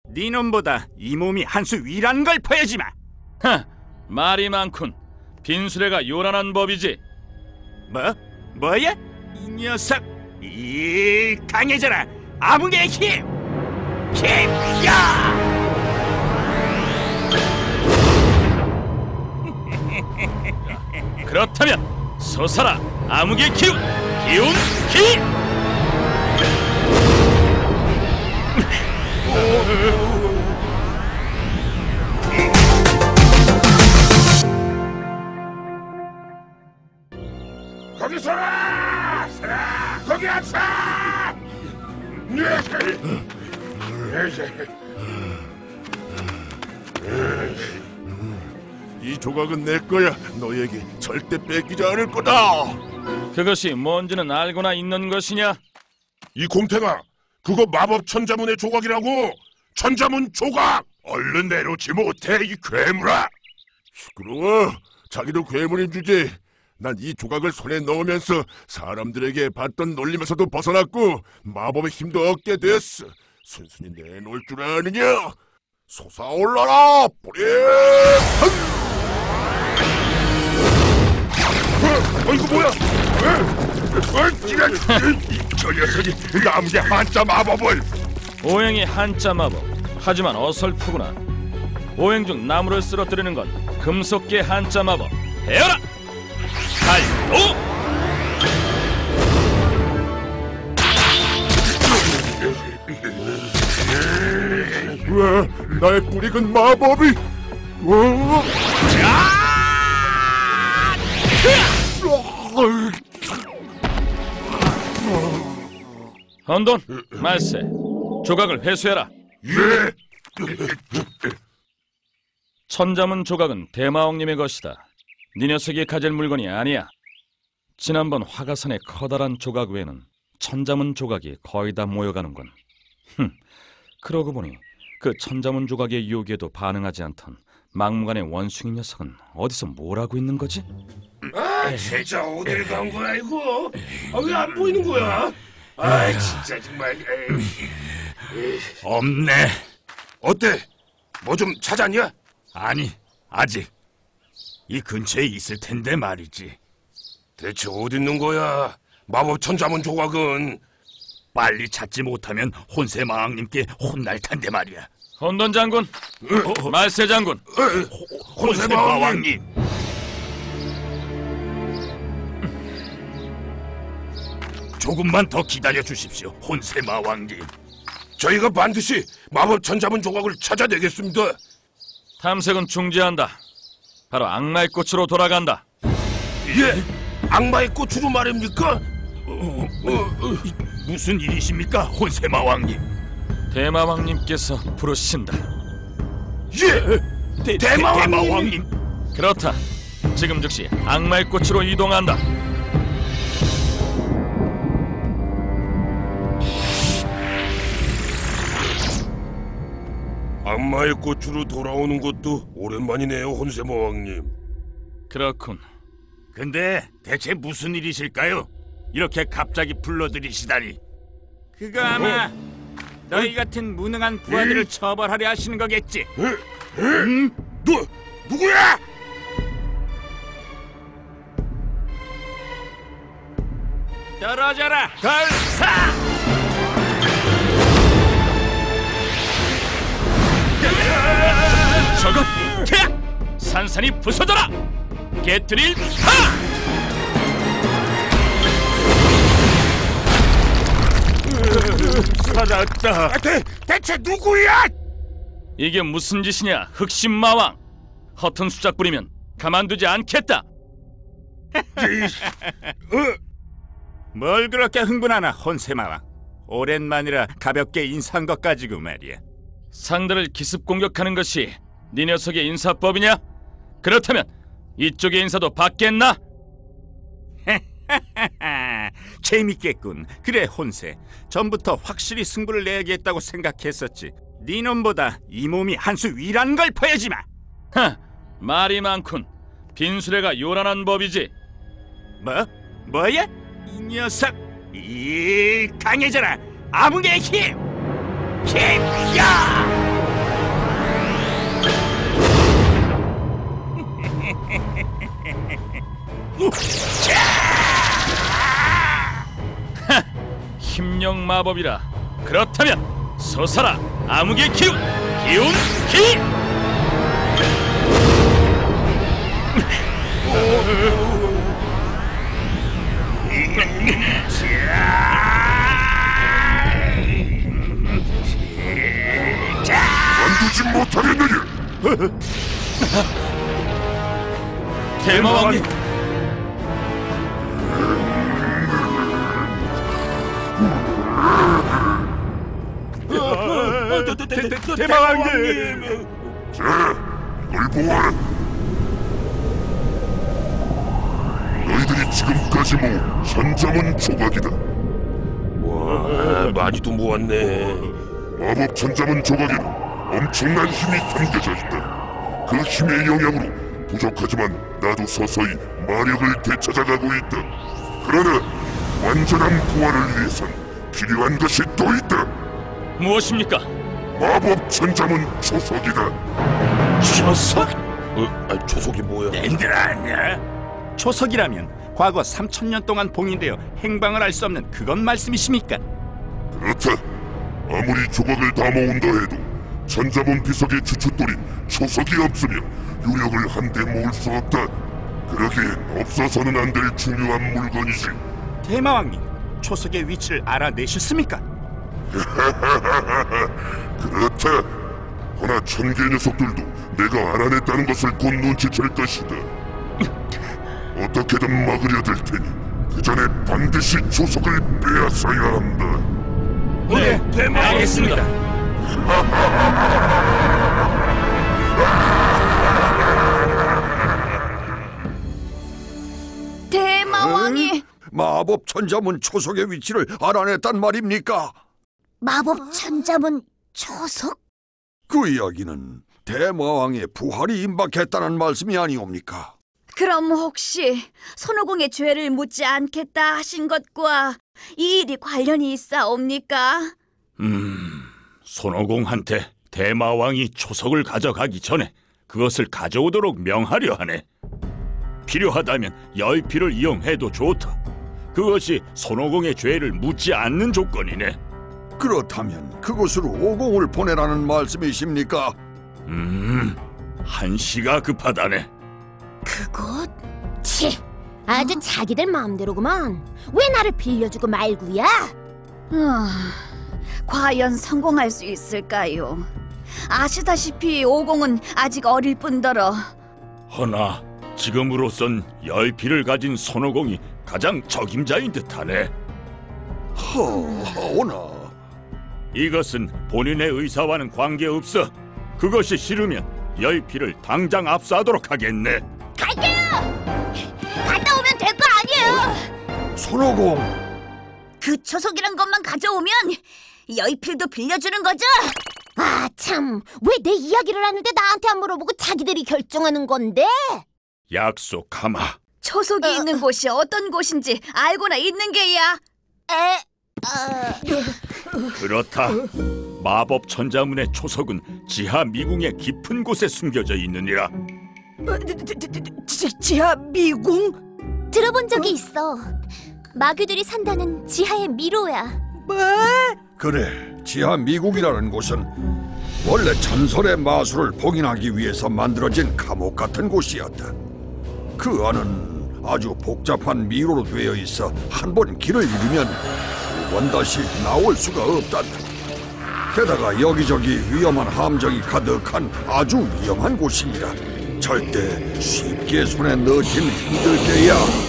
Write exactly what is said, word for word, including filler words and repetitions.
네 놈보다 이 몸이 한 수 위란 걸 보여주마. 하, 말이 많군. 빈수레가 요란한 법이지. 뭐? 뭐야? 이 녀석! 이 강해져라! 암흑의 힘! 힘! 야! 그렇다면 솟아라 암흑의 기운! 기운 기! 거기 서라! 서라! 거기 앉아! 이 조각은 내 거야. 너에게 절대 뺏기지 않을 거다. 그것이 뭔지는 알고나 있는 것이냐? 이 곰탱아, 그거 마법 천자문의 조각이라고! 천자문 조각! 얼른 내놓지 못해, 이 괴물아! 시끄러워. 자기도 괴물인 주제. 난 이 조각을 손에 넣으면서 사람들에게 받던 놀림에서도 벗어났고 마법의 힘도 얻게 됐어. 순순히 내놓을 줄 아느냐? 솟아올라라! 뿌리! 어, 이거 뭐야? 저 녀석이 나무의 한자 마법을! 오행이 한자 마법. 하지만 어설프구나. 오행 중 나무를 쓰러뜨리는 건 금속계 한자 마법. 배워라! 발도! 왜 나의 뿌리근 마법이? 어? 혼돈, 말세, 조각을 회수해라. 예! 천자문 조각은 대마왕님의 것이다. 네 녀석이 가질 물건이 아니야. 지난번 화가산의 커다란 조각 외에는 천자문 조각이 거의 다 모여가는군. 흠, 그러고 보니 그 천자문 조각의 유혹에도 반응하지 않던 막무가내 원숭이 녀석은 어디서 뭘 하고 있는 거지? 아, 진짜 어딜 간 거야 이거? 아, 왜 안 보이는 거야? 아, 진짜 정말. 에이. 없네. 어때? 뭐 좀 찾았냐? 아니, 아직. 이 근처에 있을 텐데 말이지. 대체 어디 있는 거야? 마법 천자문 조각은. 빨리 찾지 못하면 혼세 마왕님께 혼날 텐데 말이야. 혼돈 장군, 어, 말세 장군. 혼세 혼세 마왕님. 조금만 더 기다려 주십시오, 혼세 마왕님. 저희가 반드시 마법 천자문 조각을 찾아내겠습니다. 탐색은 중지한다. 바로 악마의 꽃으로 돌아간다. 예? 악마의 꽃으로 말입니까? 어, 어, 어, 무슨 일이십니까, 혼세 마왕님? 대마왕님께서 부르신다. 예! 대, 대마왕님! 대마왕님. 그렇다. 지금 즉시 악마의 꽃으로 이동한다. 악마의 꽃으로 돌아오는 것도 오랜만이네요, 혼세마왕님. 그렇군. 근데 대체 무슨 일이실까요? 이렇게 갑자기 불러들이시다니. 그거 아마 어? 너희 같은 무능한 부하들을 에? 처벌하려 하시는 거겠지. 에? 에? 응? 누, 누구야? 떨어져라, 걸사! 저것! 캬! 산산이 부서져라! 깨트릴 파! 살았다. 아, 대, 대체 누구야? 이게 무슨 짓이냐, 흑심마왕! 허튼 수작 부리면 가만두지 않겠다! 뭘 그렇게 흥분하나, 혼세마왕. 오랜만이라 가볍게 인사한 것 가지고 말이야. 상대를 기습 공격하는 것이 네 녀석의 인사법이냐? 그렇다면 이쪽의 인사도 받겠나? 재밌겠군. 그래, 혼세. 전부터 확실히 승부를 내야겠다고 생각했었지. 네 놈보다 이 몸이 한 수 위란 걸 보여주마. 하, 말이 많군. 빈수레가 요란한 법이지. 뭐? 뭐야? 이 녀석! 이 강해져라! 암흑의 힘! 힘! 야! 천령 마법이라. 그렇다면 솟아라 암흑의 기운, 기운 기! 만두지 못하겠느냐? 대마왕님, 대마왕님! 자, 널 보아라. 너희들이 지금까지 모은 천자문 조각이다. 와, 많이도 모았네. 마법 천자문 조각에는 엄청난 힘이 담겨져 있다. 그 힘의 영향으로 부족하지만 나도 서서히 마력을 되찾아가고 있다. 그러나 완전한 부활을 위해선 필요한 것이 또 있다. 무엇입니까? 마법 천자문 초석이다. 초석? 어, 아, 초속이 뭐야? 낸들 아냐? 초석이라면 과거 삼천 년 동안 봉인되어 행방을 알 수 없는 그건 말씀이십니까? 그렇다. 아무리 조각을 다 모은다 해도 천자문 비석의 주춧돌인 초석이 없으면 유력을 한데 모을 수 없다. 그러기엔 없어서는 안 될 중요한 물건이지. 대마왕님, 초석의 위치를 알아내셨습니까? 그렇다. 허나 천개 녀석들도 내가 알아냈다는 것을 곧 눈치챌 것이다. 어떻게든 막으려 될 테니 그 전에 반드시 초석을 빼앗아야 한다. 네, 알겠습니다. 대마왕이 마법 천자문 초석의 위치를 알아냈단 말입니까? 마법 천자문 초석? 그 이야기는 대마왕의 부활이 임박했다는 말씀이 아니옵니까? 그럼 혹시 손오공의 죄를 묻지 않겠다 하신 것과 이 일이 관련이 있사옵니까? 음, 손오공한테 대마왕이 초석을 가져가기 전에 그것을 가져오도록 명하려 하네. 필요하다면 여의피를 이용해도 좋다. 그것이 손오공의 죄를 묻지 않는 조건이네. 그렇다면 그곳으로 오공을 보내라는 말씀이십니까? 음, 한시가 급하다네. 그곳? 치, 아주 자기들 마음대로구만. 왜 나를 빌려주고 말구야? 아, 과연 성공할 수 있을까요? 아시다시피 오공은 아직 어릴 뿐더러 허나 지금으로선 여의피를 가진 손오공이 가장 적임자인 듯하네. 허하오나 이것은 본인의 의사와는 관계없어. 그것이 싫으면 여의피를 당장 압수하도록 하겠네. 갈게요! 갔다 오면 될 거 아니에요! 손오공, 그 초석이란 것만 가져오면 여의필도 빌려주는 거죠? 아 참, 왜 내 이야기를 하는데 나한테 안 물어보고 자기들이 결정하는 건데? 약속하마. 초석이 어, 있는 곳이 어떤 곳인지 알고나 있는 게야. 에, 어, 그렇다. 마법 천자문의 초석은 지하 미궁의 깊은 곳에 숨겨져 있느니라. 지하 미궁? 들어본 적이 있어. 마귀들이 산다는 지하의 미로야. 뭐? 그래, 지하 미국이라는 곳은 원래 전설의 마술을 봉인하기 위해서 만들어진 감옥 같은 곳이었다. 그 안은 아주 복잡한 미로로 되어 있어 한 번 길을 잃으면 두 번 다시 나올 수가 없단다. 게다가 여기저기 위험한 함정이 가득한 아주 위험한 곳이니라 절대 쉽게 손에 넣기는 힘들 게야.